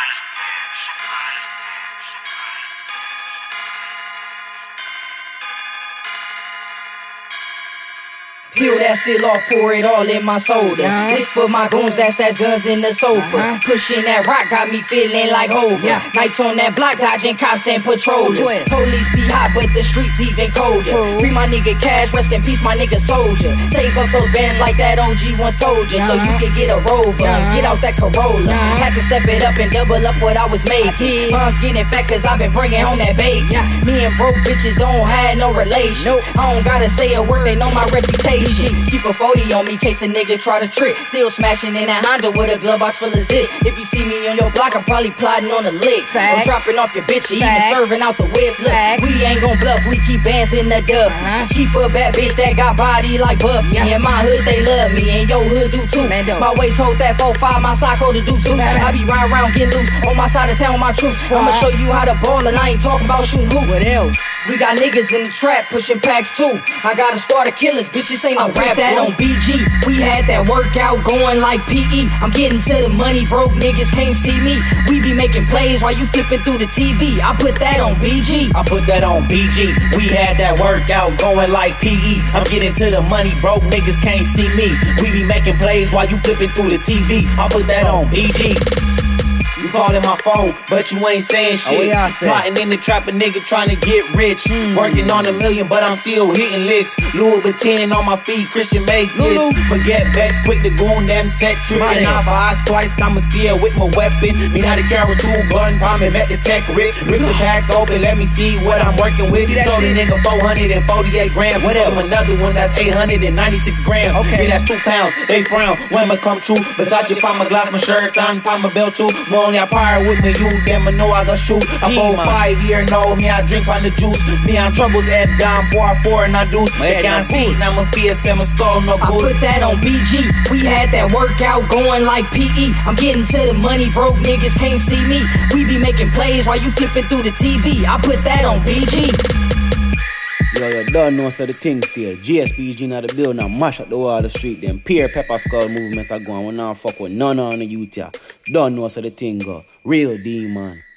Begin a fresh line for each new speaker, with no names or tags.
Peel that seal off, pour it all in my soda. This for my goons, that's guns in the sofa. Pushing that rock got me feeling like Hova. Nights on that block, dodging cops and patrollers. Police be hot, but the streets even colder. Free my nigga Cash, rest in peace my nigga Soldier. Save up those bands like that OG once told you, so you can get a Rover, get out that Corolla. Had to step it up and double up what I was making. Mom's getting fat cause I been bringing home that bacon. Me and broke bitches don't have no relation. I don't gotta say a word, they know my reputation. Keep a 40 on me, case a nigga try to trick. Still smashing in that Honda with a glove box full of zip. If you see me on your block, I'm probably plotting on a lick. I'm dropping off your bitch, or even serving out the whip. Look, we ain't gon' bluff, we keep bands in the Duffy. Keep a bad bitch that got body like Buffy. In my hood, they love me, and your hood do too. My waist hold that 4-5, my sock hold the deuce. I be riding around getting loose on my side of town with my troops. I'ma show you how to ball, and I ain't talking about shooting hoops. What else? We got niggas in the trap pushing packs too. I got a squad of killers, bitches ain't no rap. That on BG, we had that workout going like PE. I'm getting to the money, broke niggas can't see me. We be making plays while you flipping through the TV. I put that on BG.
I put that on BG. We had that workout going like PE. I'm getting to the money, broke niggas can't see me. We be making plays while you flipping through the TV. I put that on BG. You calling my phone, but you ain't saying shit. Plotting in the trap, a nigga trying to get rich. Working on $1 million, but I'm still hitting licks. Louis Vuitton on my feet, Christian make this. But get back quick, the goon them set tripping. Off ox twice, I'm scared with my weapon. Me not a carry 2 button, palm and met the tech rip. Rip the pack open, let me see what I'm working with. Told the nigga 448 grams. What else? Another one that's 896 grams. Yeah, that's 2 pounds. They frown when I come true. Versace, find my glass, my shirt on, find my belt too. More I fire with me, you them I know I got shoot. I 4-5 year no, me I drink on the juice. Me on troubles at down 4-4 and I deuce. They can't see, now my fierce and my skull no good.
I put that on BG. We had that workout going like PE. I'm getting to the money, broke niggas can't see me. We be making plays while you flipping through the TV. I put that on BG.
Yo, you don't know so the thing still. GSPG not the building, now mash up the wall of the street. Them peer pepper skull movement are going. We not fuck with none on the youth here. Don't know so the thing go. Real D, man.